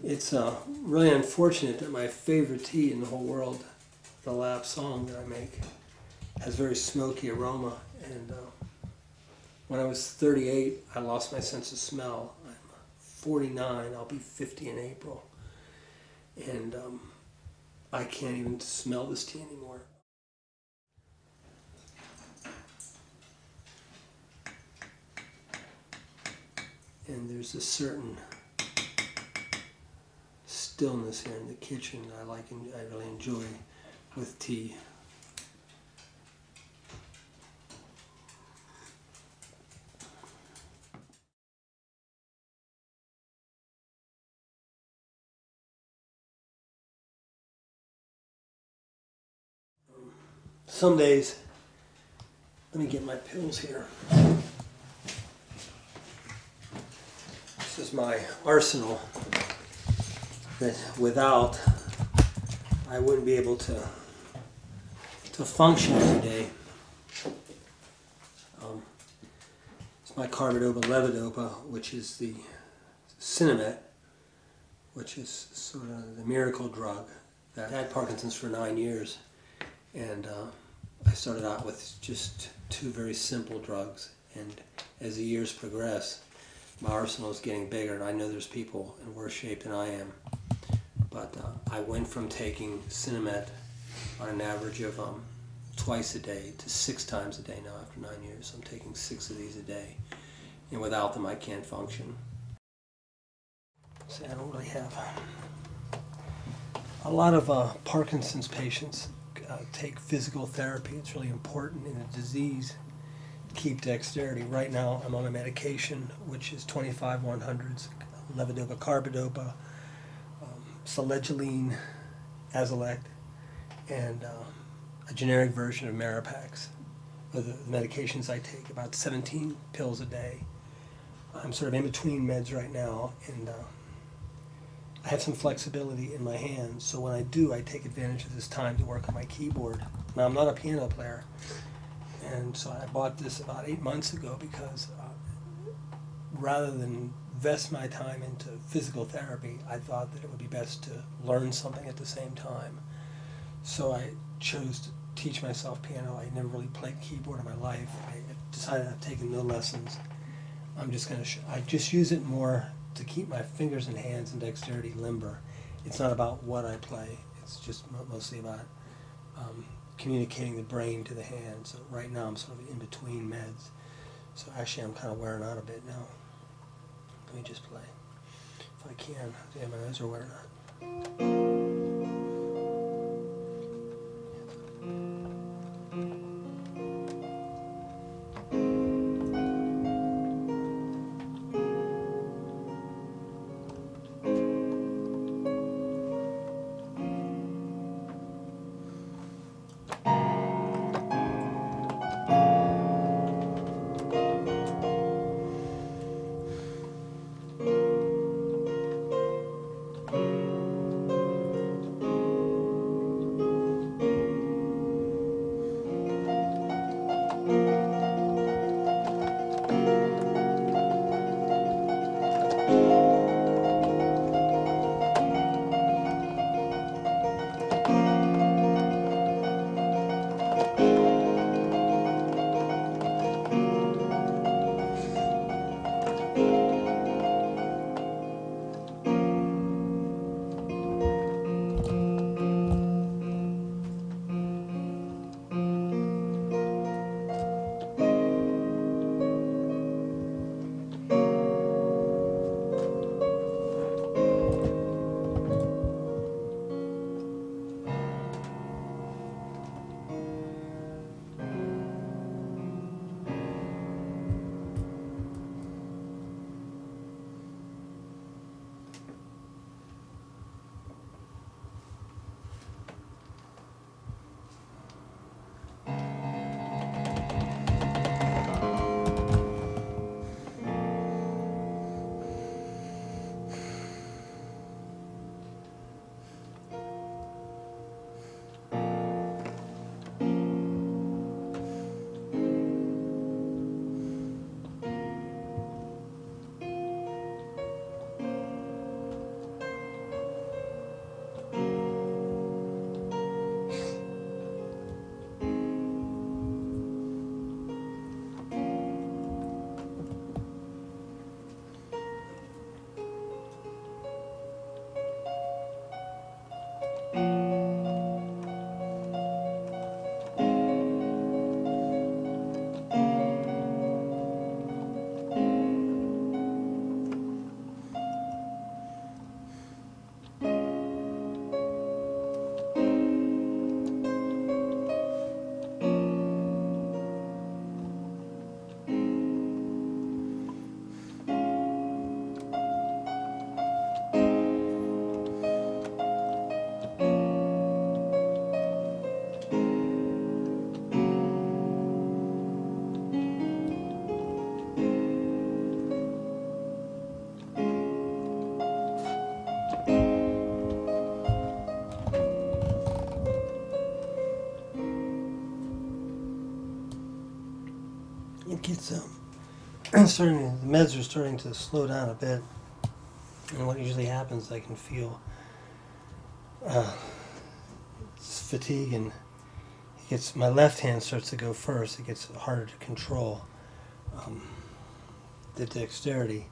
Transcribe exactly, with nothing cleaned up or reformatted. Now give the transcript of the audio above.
It's uh, really unfortunate that my favorite tea in the whole world, the lap song that I make, has very smoky aroma. And uh, when I was thirty-eight, I lost my sense of smell. I'm forty-nine, I'll be fifty in April. And um, I can't even smell this tea anymore. And there's a certain stillness here in the kitchen I like, and I really enjoy with tea. Some days, let me get my pills here. This is my arsenal that without I wouldn't be able to to function every day. Um, it's my carbidopa levodopa, which is the Cinemet, which is sort of the miracle drug. That I had Parkinson's for nine years, and uh, I started out with just two very simple drugs, and as the years progress, my arsenal is getting bigger, and I know there's people in worse shape than I am. But uh, I went from taking Cinemet on an average of um, twice a day to six times a day now after nine years. I'm taking six of these a day, and without them I can't function. See, I don't really have a lot of uh, Parkinson's patients uh, take physical therapy. It's really important in a disease. Keep dexterity. Right now I'm on a medication which is twenty-five one hundreds, levodopa carbidopa, um, selegiline, Azilect, and uh, a generic version of Maripax. Are the medications I take, about seventeen pills a day. I'm sort of in between meds right now, and uh, I have some flexibility in my hands, so when I do, I take advantage of this time to work on my keyboard. Now, I'm not a piano player, and so I bought this about eight months ago because uh, rather than invest my time into physical therapy, I thought that it would be best to learn something at the same time. So I chose to teach myself piano. I never really played keyboard in my life. I decided I've taken no lessons. I'm just going to, sh I just use it more to keep my fingers and hands and dexterity limber. It's not about what I play. It's just mostly about um, communicating the brain to the hand. So right now I'm sort of in between meds. So actually I'm kind of wearing out a bit now. Let me just play. If I can. Yeah, my eyes are wearing out. gets um, starting. To, the meds are starting to slow down a bit, and what usually happens, I can feel uh, fatigue, and it gets my left hand starts to go first. It gets harder to control um, the dexterity.